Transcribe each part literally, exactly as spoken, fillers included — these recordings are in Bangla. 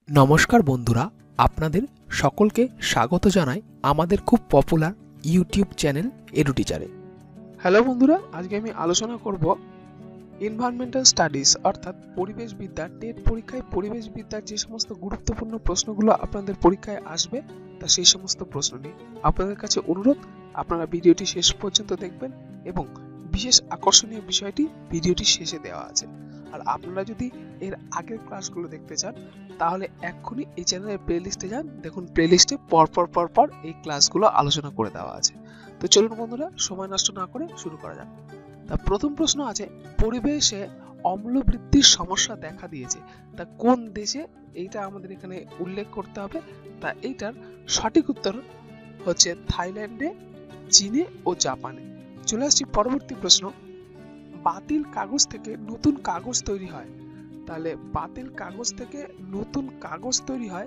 নমস্কার বন্ধুরা, আপনাদের সকলকে স্বাগত জানাই আমাদের খুব পপুলার ইউটিউব চ্যানেল এডুটিচারে। হ্যালো বন্ধুরা, আজকে আমি আলোচনা করব এনভায়রনমেন্টাল স্টাডিজ অর্থাৎ পরিবেশবিদ্যা। টেট পরীক্ষায় পরিবেশবিদ্যার যে সমস্ত গুরুত্বপূর্ণ প্রশ্নগুলো আপনাদের পরীক্ষায় আসবে তা সেই সমস্ত প্রশ্ন নিয়ে আপনাদের কাছে অনুরোধ, আপনারা ভিডিওটি শেষ পর্যন্ত দেখবেন এবং বিশেষ আকর্ষণীয় বিষয়টি ভিডিওটি শেষে দেওয়া আছে। আর আপনারা যদি এর আগের ক্লাসগুলো দেখতে চান তাহলে এক্ষুনি এই চ্যানেলের প্লেলিস্টে যান, দেখুন প্লেলিস্টে পরপর পরপর এই ক্লাসগুলো আলোচনা করে দেওয়া আছে। তো চলুন বন্ধুরা, সময় নষ্ট না করে শুরু করা যাক। তা প্রথম প্রশ্ন আছে, পরিবেশে অম্ল বৃদ্ধির সমস্যা দেখা দিয়েছে তা কোন দেশে, এইটা আমাদের এখানে উল্লেখ করতে হবে। তা এইটার সঠিক উত্তর হচ্ছে থাইল্যান্ডে, চীনে ও জাপানে। চলে আসছি পরবর্তী প্রশ্ন, বাতিল কাগজ থেকে নতুন কাগজ তৈরি হয়। তাহলে বাতিল কাগজ থেকে নতুন কাগজ তৈরি হয়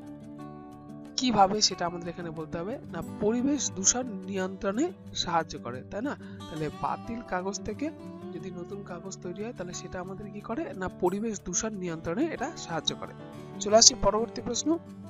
কিভাবে, সেটা আমাদের এখানে বলতে হবে না পরিবেশ দূষণ নিয়ন্ত্রণে সাহায্য করে, তাই না? তাহলে বাতিল কাগজ থেকে যদি নতুন কাগজ তৈরি হয় তাহলে সেটা আমাদের কি করে না পরিবেশ দূষণ নিয়ন্ত্রণে এটা সাহায্য করে। চলে আসি পরবর্তী প্রশ্ন,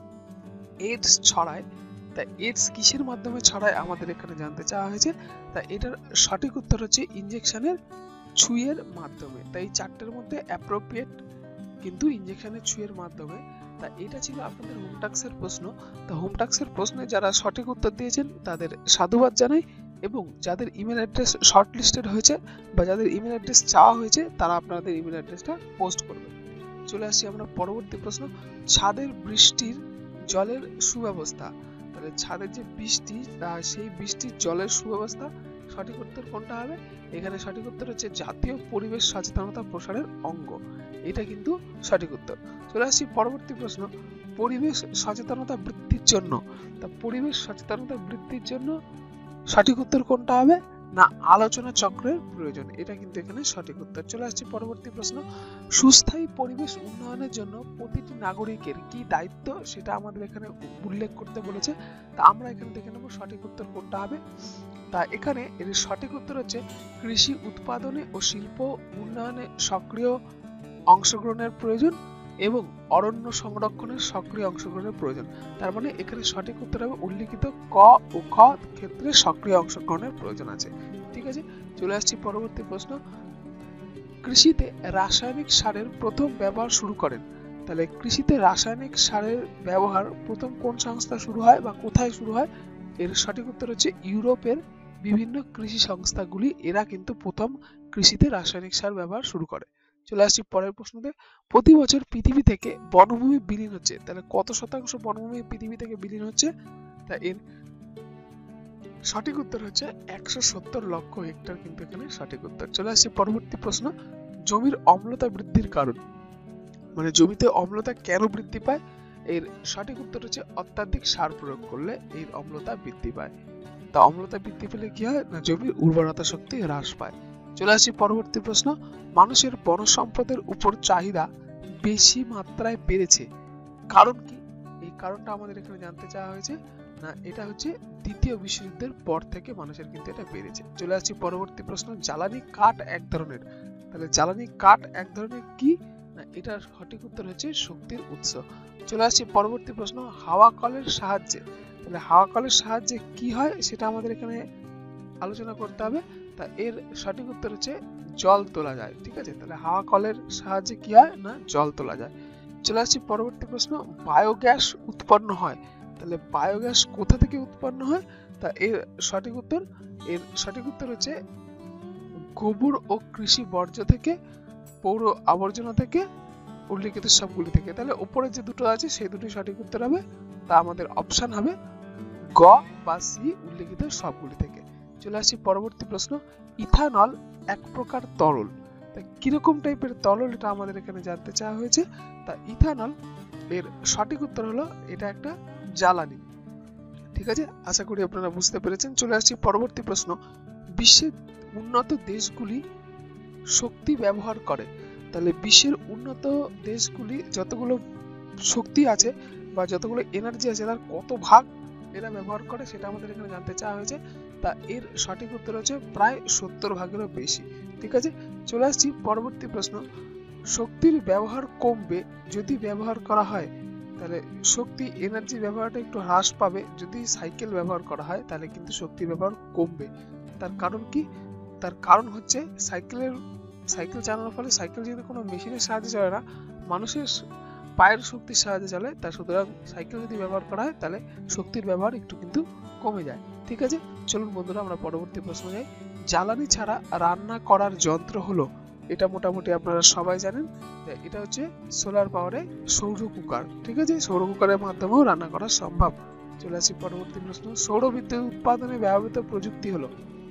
এইডস ছড়ায় তা এইডস কিসের মাধ্যমে ছড়ায় আমাদের এখানে জানতে চাওয়া হয়েছে। তা এটার সঠিক উত্তর হচ্ছে ইনজেকশনের ছুঁয়ের মাধ্যমে। তাই চারটের মধ্যে অ্যাপ্রোপ্রিয়েট কিন্তু ইনজেকশনের ছুঁয়ের মাধ্যমে। তা এটা ছিল আপনাদের হোমটাক্সের প্রশ্ন। তা হোমটাক্সের প্রশ্নে যারা সঠিক উত্তর দিয়েছেন তাদের সাধুবাদ জানাই, এবং যাদের ইমেল অ্যাড্রেস শর্ট লিস্টেড হয়েছে বা যাদের ইমেল অ্যাড্রেস চাওয়া হয়েছে তারা আপনাদের ইমেল অ্যাড্রেসটা পোস্ট করবে। চলে আসছি আমরা পরবর্তী প্রশ্ন, ছাদের বৃষ্টির জলের সুব্যবস্থা। তাহলে ছাদের যে বৃষ্টি সেই বৃষ্টির জলের সুব্যবস্থা, সঠিক উত্তর কোনটা হবে? এখানে সঠিক উত্তর হচ্ছে জাতীয় পরিবেশ সচেতনতা প্রসারের অঙ্গ, এটা কিন্তু সঠিক উত্তর। চলে আসছি পরবর্তী প্রশ্ন, পরিবেশ সচেতনতা বৃদ্ধির জন্য। তা পরিবেশ সচেতনতা বৃদ্ধির জন্য সঠিক উত্তর কোনটা হবে না আলোচনা চক্রের প্রয়োজন, এটা কিন্তু এখানে সঠিক উত্তর। চলে আসছে পরবর্তী প্রশ্ন, সুস্থায়ী পরিবেশ উন্নয়নের জন্য প্রতিটি নাগরিকের কি দায়িত্ব সেটা আমাদের এখানে উল্লেখ করতে বলেছে। তা আমরা এখানে দেখে নেব সঠিক উত্তর কোনটা হবে। তা এখানে এর সঠিক উত্তর হচ্ছে কৃষি উৎপাদনে ও শিল্প উন্নয়নে সক্রিয় অংশগ্রহণের প্রয়োজন এবং অরণ্য সংরক্ষণের সক্রিয় অংশগ্রহণের প্রয়োজন। তার মানে এখানে সঠিক উত্তর হবে উল্লিখিত ক ও খ ক্ষেত্রে সক্রিয় অংশগ্রহণের প্রয়োজন আছে। ঠিক আছে, চলে আসছি পরবর্তী প্রশ্ন, কৃষিতে রাসায়নিক সারের প্রথম ব্যবহার শুরু করেন। তাহলে কৃষিতে রাসায়নিক সারের ব্যবহার প্রথম কোন সংস্থা শুরু হয় বা কোথায় শুরু হয়? এর সঠিক উত্তর হচ্ছে ইউরোপের বিভিন্ন কৃষি সংস্থাগুলি, এরা কিন্তু প্রথম কৃষিতে রাসায়নিক সার ব্যবহার শুরু করে। চলে আসছি পরের প্রশ্নতে, প্রতি বছর পৃথিবী থেকে বনভূমি বিলীন হচ্ছে। তাহলে কত শতাংশ বনভূমি পৃথিবী থেকে বিলীন হচ্ছে? তা এর সঠিক উত্তর হচ্ছে একশো সত্তর লক্ষ হেক্টর, কিন্তু এখানে সঠিক উত্তর। চলে আসছি পরবর্তী প্রশ্ন, জমির অম্লতা বৃদ্ধির কারণ, মানে জমিতে অম্লতা কেন বৃদ্ধি পায়? এর সঠিক উত্তর হচ্ছে অত্যাধিক সার প্রয়োগ করলে এই অম্লতা বৃদ্ধি পায়। তা অম্লতা বৃদ্ধি পেলে কি হয় না জমির উর্বরতা শক্তি হ্রাস পায়। চলে আসছি পরবর্তী প্রশ্ন, মানুষের বন সম্পদের উপর চাহিদা বেশি মাত্রায় বেড়েছে, কারণ কি? এই কারণটা আমাদের এখানে জানতে চাওয়া হয়েছে। না এটা হচ্ছে দ্বিতীয় বিশ্বযুদ্ধের পর থেকে মানুষের কিন্তু এটা বেড়েছে। চলে আসছি পরবর্তী প্রশ্ন, জ্বালানি কাঠ এক ধরনের। তাহলে জ্বালানি কাঠ এক ধরনের কি? না এটার সঠিক উত্তর হচ্ছে শক্তির উৎস। চলে আসছি পরবর্তী প্রশ্ন, হাওয়া কলের সাহায্যে। তাহলে হাওয়া কলের সাহায্যে কি হয় সেটা আমাদের এখানে আলোচনা করতে হবে। তা এর সঠিক উত্তর হচ্ছে জল তোলা যায়। ঠিক আছে, তাহলে হাওয়া কলের সাহায্যে কি হয় না জল তোলা যায়। চলে আসছি পরবর্তী প্রশ্ন, বায়োগ্যাস উৎপন্ন হয়। তাহলে বায়োগ্যাস কোথা থেকে উৎপন্ন হয়? তা এর সঠিক উত্তর এর সঠিক উত্তর হচ্ছে গোবর ও কৃষি বর্জ্য থেকে, পৌর আবর্জনা থেকে, উল্লিখিত সবগুলি থেকে। তাহলে উপরে যে দুটো আছে সেই দুটি সঠিক উত্তর হবে। তা আমাদের অপশন হবে গ বা সি, উল্লিখিত সবগুলি থেকে। চলে আসছি পরবর্তী প্রশ্ন, ইথানল এক প্রকার তরল। তা কিরকম টাইপের তরল এটা আমাদের এখানে জানতে চাওয়া হয়েছে। তা ইথানল এর সঠিক উত্তর হলো এটা একটা জ্বালানি। ঠিক আছে, আশা করি আপনারা বুঝতে পেরেছেন। চলে আসছি পরবর্তী প্রশ্ন, বিশ্বের উন্নত দেশগুলি শক্তি ব্যবহার করে। তাহলে বিশ্বের উন্নত দেশগুলি যতগুলো শক্তি আছে বা যতগুলো এনার্জি আছে তার কত ভাগ এরা ব্যবহার করে সেটা আমাদের এখানে জানতে চাওয়া হয়েছে। তা এর সঠিক উত্তর হচ্ছে প্রায় সত্তর ভাগেরও বেশি। ঠিক আছে, চলে আসছি পরবর্তী প্রশ্ন, শক্তির ব্যবহার কমবে যদি ব্যবহার করা হয় তাহলে শক্তি এনার্জি ব্যবহারটা একটু হ্রাস পাবে। যদি সাইকেল ব্যবহার করা হয় তাহলে কিন্তু শক্তির ব্যবহার কমবে। তার কারণ কি? তার কারণ হচ্ছে সাইকেলের সাইকেল চালানোর ফলে সাইকেল যেহেতু কোনো মেশিনের সাহায্যে চলে না, মানুষের পায়ের শক্তির সাহায্যে চলে, তা সুতরাং সাইকেল যদি ব্যবহার করা হয় তাহলে শক্তির ব্যবহার একটু কিন্তু কমে যায়। ঠিক আছে, চলুন বন্ধুরা আমরা পরবর্তী প্রশ্ন যাই। জ্বালানি ছাড়া রান্না করার যন্ত্র হলো, এটা মোটামুটি আপনারা সবাই জানেন, এটা হচ্ছে সোলার পাওয়ারে সৌর কুকার। ঠিক আছে, সৌর কুকারের মাধ্যমেও রান্না করা সম্ভব। চলে আসি পরবর্তী প্রশ্ন। সৌর বিদ্যুৎ উৎপাদনে ব্যবহৃত প্রযুক্তি হলো,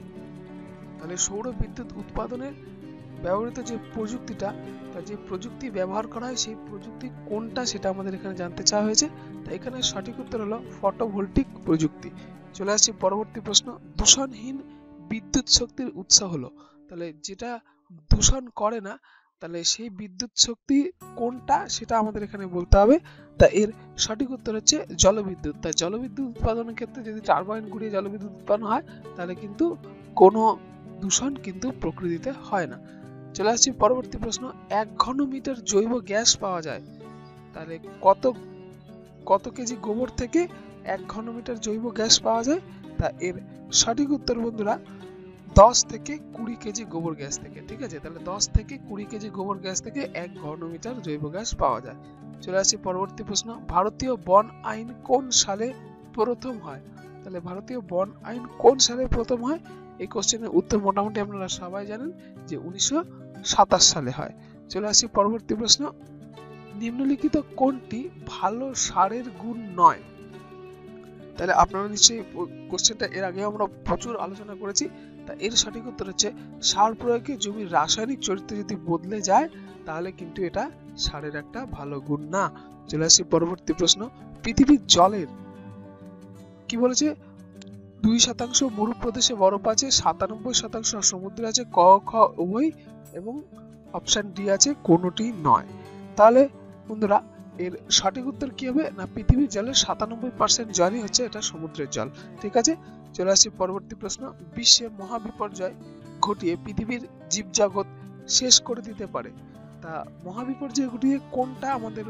তাহলে সৌর বিদ্যুৎ উৎপাদনের ব্যবহৃত যে প্রযুক্তিটা, তা যে প্রযুক্তি ব্যবহার করা হয় সেই প্রযুক্তি কোনটা সেটা আমাদের এখানে জানতে চাওয়া হয়েছে। তাই এখানে সঠিক উত্তর হলো ফটোভোল্টিক প্রযুক্তি। চলে আসছি পরবর্তী প্রশ্ন। দূষণহীন বিদ্যুৎ শক্তির উৎস হলো, তাহলে যেটা দূষণ করে না, তাহলে সেই বিদ্যুৎ শক্তি কোনটা সেটা আমাদের এখানে বলতে হবে। তা এর সঠিক উত্তর হচ্ছে জলবিদ্যুৎ। তাই জলবিদ্যুৎ উৎপাদনের ক্ষেত্রে যদি টারবাইন ঘুরিয়ে জলবিদ্যুৎ উৎপাদন হয় তাহলে কিন্তু কোনো দূষণ কিন্তু প্রকৃতিতে হয় না। চলে আসছি পরবর্তী প্রশ্ন। এক ঘন মিটার জৈব গ্যাস পাওয়া যায়, তাহলে কত কত কেজি গোবর থেকে এক ঘন মিটার জৈব গ্যাস পাওয়া যায়? তা এর সঠিক উত্তর বন্ধুরা দশ থেকে কুড়ি কেজি গোবর গ্যাস থেকে। ঠিক আছে, তাহলে দশ থেকে কুড়ি কেজি গোবর গ্যাস থেকে এক ঘন মিটার জৈব গ্যাস পাওয়া যায়। চলে আসছি পরবর্তী প্রশ্ন। ভারতীয় বন আইন কোন সালে প্রথম হয়? তাহলে ভারতীয় বন আইন কোন সালে প্রথম হয়? এই কোশ্চেনের উত্তর মোটামুটি আপনারা সবাই জানেন যে উনিশশো সাতাশ সালে হয়। চলে আসি পরবর্তী প্রশ্ন। নিম্নলিখিত কোনটি ভালো সারের গুণ নয়? তাহলে আপনারা নিশ্চয়ই কোশ্চেনটা এর আগে আমরা প্রচুর আলোচনা করেছি। তা এর সঠিক উত্তর হচ্ছে সার প্রয়োগে জমির রাসায়নিক চরিত্র যদি বদলে যায় তাহলে কিন্তু এটা সারের একটা ভালো গুণ না। চলে আসি পরবর্তী প্রশ্ন। পৃথিবীর জলের কি বলেছে? দুই শতাংশ মরুপ্রদেশে বরফ আছে, সাতানব্বই শতাংশ সমুদ্র আছে, ক খ উভয়, এবং অপশন ডি আছে কোনোটি নয়। তাহলে বন্ধুরা এর সঠিক উত্তর কি হবে না, পৃথিবীর জলের সাতানব্বই পার্সেন্ট জলই হচ্ছে এটা সমুদ্রের জল। ঠিক আছে, চলে আসি পরবর্তী প্রশ্ন। বিশ্বে মহাবিপর্যয় ঘটিয়ে পৃথিবীর জীবজগৎ শেষ করে দিতে পারে, তা মহাবিপর্যয় ঘটিয়ে কোনটা আমাদের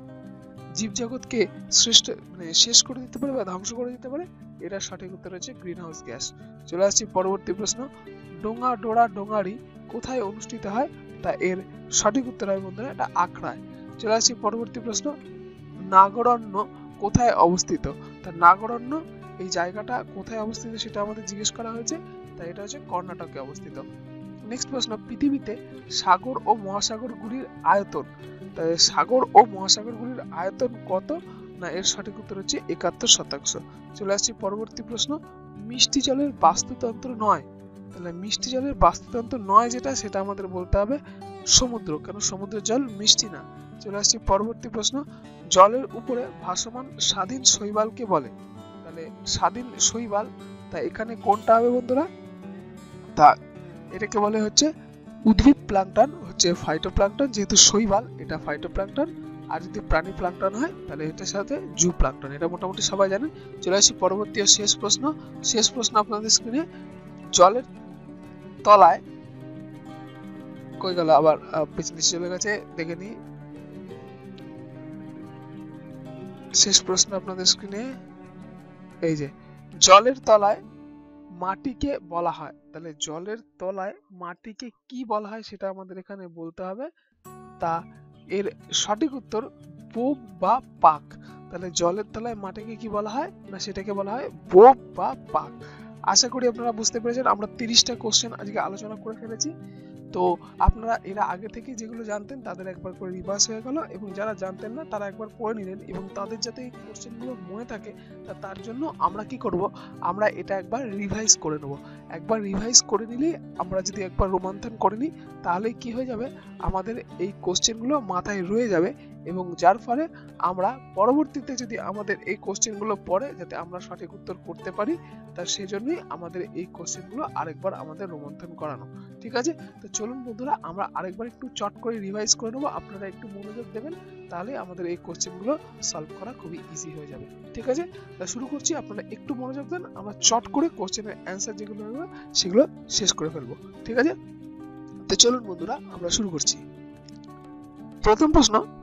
জীবজগৎকে শ্রেষ্ঠ মানে শেষ করে দিতে পারে বা ধ্বংস করে দিতে পারে? এটা সঠিক উত্তর হচ্ছে গ্রিন হাউস গ্যাস। চলে আসছি পরবর্তী প্রশ্ন। ডোঙা ডোরা ডোঙারি কোথায় অনুষ্ঠিত হয়? তা এর সঠিক উত্তর হয় বন্ধুরা এটা আখড়ায়। চলে আসছি পরবর্তী প্রশ্ন। নাগরণ্য কোথায় অবস্থিত? তা নাগরণ্য এই জায়গাটা কোথায় অবস্থিত সেটা আমাদের জিজ্ঞেস করা হয়েছে, তাই এটা হচ্ছে কর্ণাটকে অবস্থিত। নেক্সট প্রশ্ন। পৃথিবীতে সাগর ও মহাসাগরগুলির আয়তন, তাই সাগর ও মহাসাগরগুলির আয়তন কত? না এর সঠিক উত্তর হচ্ছে একাত্তর শতাংশ। চলে আসছি পরবর্তী প্রশ্ন। মিষ্টি জলের বাস্তুতন্ত্র নয়, তাহলে মিষ্টি জলের বাস্তুতন্ত্র নয় যেটা সেটা আমাদের বলতে হবে সমুদ্র, কেন সমুদ্রের জল মিষ্টি না। চলে আসছি পরবর্তী প্রশ্ন। জলের উপরে ভাসমান স্বাধীন শৈবালকে বলে, তাহলে স্বাধীন শৈবাল, তা এখানে কোনটা হবে বন্ধুরা? তা এটাকে বলে হচ্ছে উদ্ভিদ প্লাঙ্কটন, হচ্ছে ফাইটোপ্লাঙ্কটন, যেহেতু শৈবাল এটা ফাইটোপ্লাঙ্কটন, আর যদি প্রাণী প্লাঙ্কটন হয় তাহলে এটার সাথে জু প্লাঙ্কটন, এটা মোটামুটি সবাই জানেন। চলে আসি পরবর্তী ও শেষ প্রশ্ন। শেষ প্রশ্ন আপনাদের স্ক্রিনে। জলের তলায় কই গেল আবার পিছনে চলে গেছে, দেখে নি। শেষ প্রশ্ন আপনাদের স্ক্রিনে, এই যে জলের তলায় মাটিকে বলা হয়, তাহলে জলের তলায় মাটিকে কি বলা হয় সেটা আমাদের এখানে বলতে হবে। তা এর সঠিক উত্তর বোব বা পাক। তাহলে জলের তলায় মাটিকে কি বলা হয় না সেটাকে বলা হয় বোব বা পাক। আশা করি আপনারা বুঝতে পেরেছেন। আমরা তিরিশটা কোশ্চেন আজকে আলোচনা করে ফেলেছি। তো আপনারা এরা আগে থেকে যেগুলো জানতেন তাদের একবার করে রিভার্স হয়ে গেল, এবং যারা জানতেন না তারা একবার পড়ে নিলেন, এবং তাদের যাতে এই কোশ্চেনগুলো মনে থাকে তা তার জন্য আমরা কি করব, আমরা এটা একবার রিভাইজ করে নেব। একবার রিভাইজ করে নিলে আমরা যদি একবার রোমান্থন করে নিই তাহলে কি হয়ে যাবে, আমাদের এই কোশ্চেনগুলো মাথায় রয়ে যাবে, এবং যার ফলে আমরা পরবর্তীতে যদি আমাদের এই কোশ্চেনগুলো পড়ে যাতে আমরা সঠিক উত্তর করতে পারি, তা সেজন্যই আমাদের এই কোশ্চেনগুলো আরেকবার আমাদের রোমন্থন করানো। ঠিক আছে, তো চলুন বন্ধুরা আমরা আরেকবার একটু চট করে রিভাইজ করে নেবো। আপনারা একটু মনোযোগ দেবেন, তাহলে আমাদের এই কোশ্চেনগুলো সলভ করা খুবই ইজি হয়ে যাবে। ঠিক আছে, তা শুরু করছি। আপনারা একটু মনোযোগ দেন, আমরা চট করে কোশ্চেনের অ্যান্সার যেগুলো হবে সেগুলো শেষ করে ফেলবো। ঠিক আছে, তো চলুন বন্ধুরা আমরা শুরু করছি। প্রথম প্রশ্ন।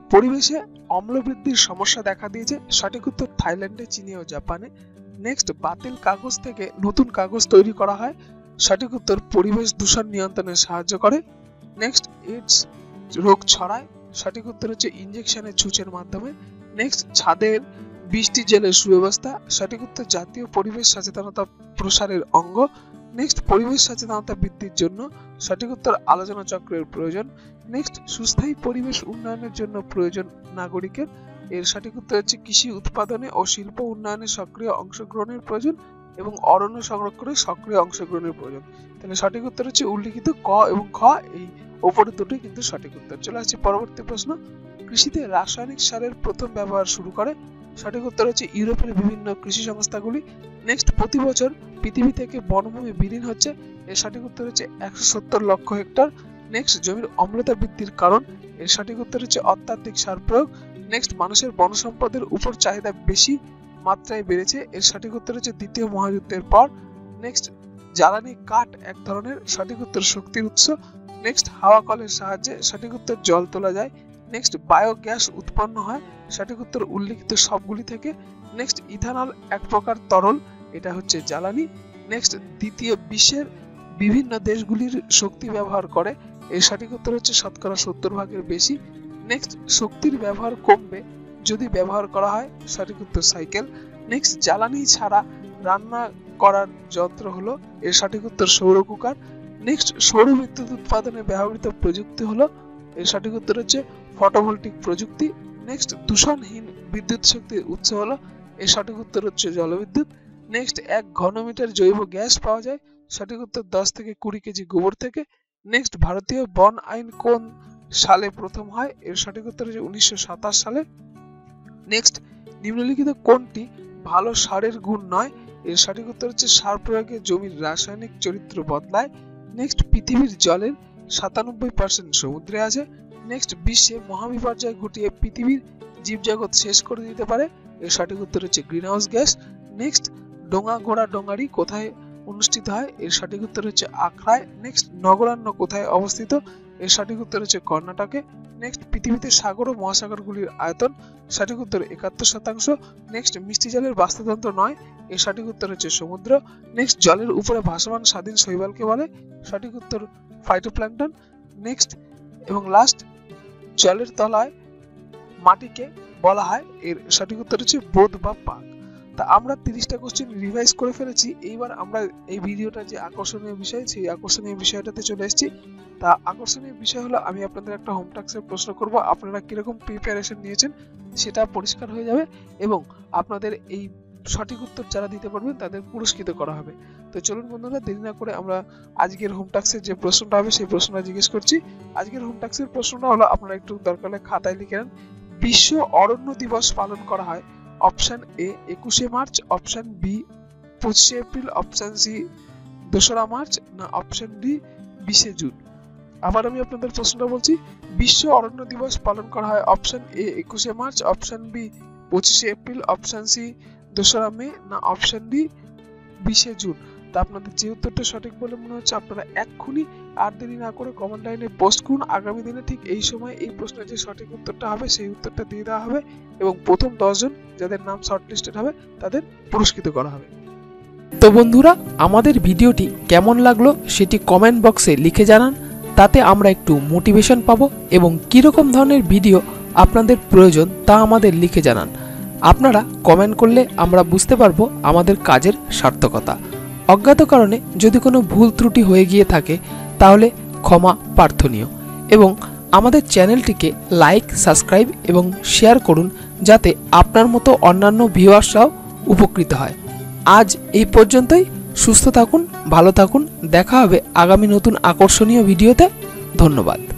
পরিবেশে অম্ল বৃদ্ধির সমস্যা দেখা দিয়েছে, সঠিক উত্তর থাইল্যান্ডে, চীনে ও জাপানে। নেক্সট, বাতিল কাগজ থেকে নতুন কাগজ তৈরি করা হয়, সঠিক উত্তর পরিবেশ দূষণ নিয়ন্ত্রণে সাহায্য করে। নেক্সট, এইডস রোগ ছড়ায়, সঠিক উত্তর হচ্ছে ইনজেকশনের ছুঁচের মাধ্যমে। নেক্সট, ছাদের বৃষ্টি জলের সুব্যবস্থা, সঠিক উত্তর জাতীয় পরিবেশ সচেতনতা প্রসারের অঙ্গ। নেক্সট, পরিবেশ সচেতনতা বৃদ্ধির জন্য, সঠিক উত্তর আলোচনা চক্রের প্রয়োজন। নেক্সট, সুস্থায়ী পরিবেশ উন্নয়নের জন্য প্রয়োজন নাগরিকের, এর সঠিক উত্তর হচ্ছে কৃষি উৎপাদনে ও শিল্প উন্নয়নে সক্রিয় অংশগ্রহণের প্রয়োজন এবং অরণ্য সংরক্ষণে সক্রিয় অংশগ্রহণের প্রয়োজন। তাহলে সঠিক উত্তর হচ্ছে উল্লিখিত ক এবং খ, এই ওপরের দুটোই কিন্তু সঠিক উত্তর। চলে আসছে পরবর্তী প্রশ্ন, কৃষিতে রাসায়নিক সারের প্রথম ব্যবহার শুরু করে, সঠিক উত্তর হচ্ছে ইউরোপের বিভিন্ন কৃষি সংস্থাগুলি। নেক্সট, প্রতি বছর পৃথিবী থেকে বনভূমি বিলীন হচ্ছে, এর সঠিক উত্তর হচ্ছে একশো সত্তর লক্ষ হেক্টর। নেক্সট, জমির অম্লতা বৃদ্ধির কারণ, এর সঠিক উত্তর হচ্ছে অত্যাধিক সার প্রয়োগ। নেক্সট, মানুষের বন সম্পদের উপর চাহিদা বেশি মাত্রায় বেড়েছে, এর সঠিক উত্তর হচ্ছে দ্বিতীয় মহাযুদ্ধের পর। নেক্সট, জ্বালানি কাঠ এক ধরনের, সঠিক উত্তর শক্তির উৎস। নেক্সট, হাওয়া কলের সাহায্যে, সঠিক উত্তর জল তোলা যায়। নেক্সট, বায়োগ্যাস উৎপন্ন হয়, সঠিক উত্তর উল্লিখিত সবগুলি থেকে। নেক্সট, ইথানল এক প্রকার তরল, এটা হচ্ছে জ্বালানি। নেক্সট, দ্বিতীয় বিশ্বের বিভিন্ন দেশগুলির শক্তি ব্যবহার করে, এর সঠিক উত্তর হচ্ছে শতকরা সত্তর ভাগের বেশি। নেক্সট, শক্তির ব্যবহার কমবে যদি ব্যবহার করা হয়, সঠিক উত্তর সাইকেল। নেক্সট, জ্বালানি ছাড়া রান্না করার যন্ত্র হলো, এর সঠিক উত্তর সৌর কুকার। নেক্সট, সৌর বিদ্যুৎ উৎপাদনে ব্যবহৃত প্রযুক্তি হলো, এর সঠিক উত্তর হচ্ছে ফটোভোল্টিক প্রযুক্তি। নেক্সট, দূষণহীন বিদ্যুৎ শক্তির উৎস হলো, এর সঠিক উত্তর হচ্ছে জলবিদ্যুৎ। নেক্সট, এক ঘনমিটার জৈব গ্যাস পাওয়া যায়, সঠিক উত্তর দশ থেকে কুড়ি কেজি গোবর থেকে। নেক্সট, ভারতীয় বন আইন কোন সালে প্রথম হয়, এর সঠিক উত্তর হচ্ছে উনিশশো সাতাশ সালে। নেক্সট, নিম্নলিখিত কোনটি ভালো সারের গুণ নয়, এর সঠিক উত্তর হচ্ছে সার প্রয়োগে জমির রাসায়নিক চরিত্র বদলায়। নেক্সট, পৃথিবীর জলের সাতানব্বই পার্সেন্ট সমুদ্রে আছে। নেক্সট, বিশ্বে মহাবিপর্যয় ঘটিয়ে পৃথিবীর জীবজগৎ শেষ করে দিতে পারে, এর সঠিক উত্তর হচ্ছে গ্রিন হাউস গ্যাস। নেক্সট, ডোঙা ঘোড়া ডোঙারি কোথায় অনুষ্ঠিত হয়, এর সঠিক উত্তর হচ্ছে আখড়ায়। নেক্সট, নগরান্য কোথায় অবস্থিত, এর সঠিক উত্তর হচ্ছে কর্ণাটকে। নেক্সট, পৃথিবীতে সাগর ও মহাসাগরগুলির আয়তন, সঠিক উত্তর একাত্তর শতাংশ। নেক্সট, মিষ্টি জলের বাস্তুতন্ত্র নয়, এর সঠিক উত্তর হচ্ছে সমুদ্র। নেক্সট, জলের উপরে ভাসমান স্বাধীন শৈবালকে বলে, সঠিক উত্তর ফাইটোপ্ল্যাঙ্কটন। নেক্সট এবং লাস্ট, জলের তলায় মাটিকে বলা হয়, এর সঠিক উত্তর হচ্ছে বোধ বা পাক। তা আমরা তিরিশটা কোশ্চেন রিভাইজ করে ফেলেছি। এইবার আমরা এই ভিডিওটা যে আকর্ষণীয় বিষয়, সেই আকর্ষণীয় বিষয়টাতে চলে এসেছি। তা আকর্ষণীয় বিষয় হলো, আমি আপনাদের একটা হোম টাস্কের প্রশ্ন করব, আপনারা কিরকম প্রিপারেশন নিয়েছেন সেটা পরিষ্কার হয়ে যাবে এবং আপনাদের এই সঠিক উত্তর যারা দিতে পারবেন তাদের পুরস্কৃত করা হবে। তো চলুন বন্ধুরা, দেরি না করে আমরা আজকের হোম টাস্কের যে প্রশ্নটা হবে সেই প্রশ্নটা জিজ্ঞেস করছি। আজকের হোম টাস্কের প্রশ্নটা হলো, আপনারা একটু দরকার হলে খাতায় লিখে নেন। বিশ্ব অরণ্য দিবস পালন করা হয়, অপশন এ একুশে মার্চ, অপশন বি পঁচিশে এপ্রিল, অপশন সি দোসরা মার্চ, না অপশন ডি বিশে জুন। আবার আমি আপনাদের প্রশ্নটা বলছি, বিশ্ব অরণ্য দিবস পালন করা হয়, অপশন এ একুশে মার্চ, অপশন বি পঁচিশে এপ্রিল, অপশন সি দোসরা মে, না অপশন ডি বিশে জুন। তা আপনাদের যে উত্তরটা সঠিক বলে মনে হচ্ছে আপনারা এক্ষুনি আর দেরি না করে কমেন্ট লাইনে পোস্ট করুন। আগামী দিনে ঠিক এই সময় এই প্রশ্নের যে সঠিক উত্তরটা হবে সেই উত্তরটা দিয়ে দেওয়া হবে এবং প্রথম দশ জন যাদের নাম শর্টলিস্টেড হবে তাদের পুরস্কৃত করা হবে। তো বন্ধুরা, আমাদের ভিডিওটি কেমন লাগলো সেটি কমেন্ট বক্সে লিখে জানান, তাতে আমরা একটু মোটিভেশন পাবো এবং কীরকম ধরনের ভিডিও আপনাদের প্রয়োজন তা আমাদের লিখে জানান। আপনারা কমেন্ট করলে আমরা বুঝতে পারবো আমাদের কাজের সার্থকতা। অজ্ঞাত কারণে যদি কোনো ভুল ত্রুটি হয়ে গিয়ে থাকে তাহলে ক্ষমা প্রার্থনীয় এবং আমাদের চ্যানেলটিকে লাইক, সাবস্ক্রাইব এবং শেয়ার করুন যাতে আপনার মতো অন্যান্য ভিউয়ার্সরাও উপকৃত হয়। আজ এই পর্যন্তই। সুস্থ থাকুন, ভালো থাকুন, দেখা হবে আগামী নতুন আকর্ষণীয় ভিডিওতে। ধন্যবাদ।